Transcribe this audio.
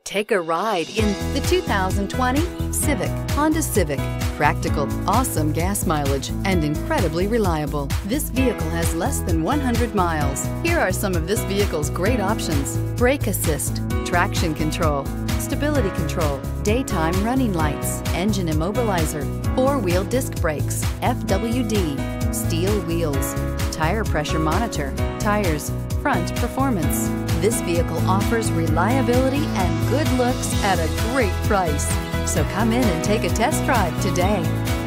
Take a ride in the 2020 Civic, Honda Civic. Practical, awesome gas mileage, and incredibly reliable. This vehicle has less than 100 miles. Here are some of this vehicle's great options: brake assist, traction control, stability control, daytime running lights, engine immobilizer, four-wheel disc brakes, FWD, steel wheels, tire pressure monitor, tires, front performance. This vehicle offers reliability and good looks at a great price. So come in and take a test drive today.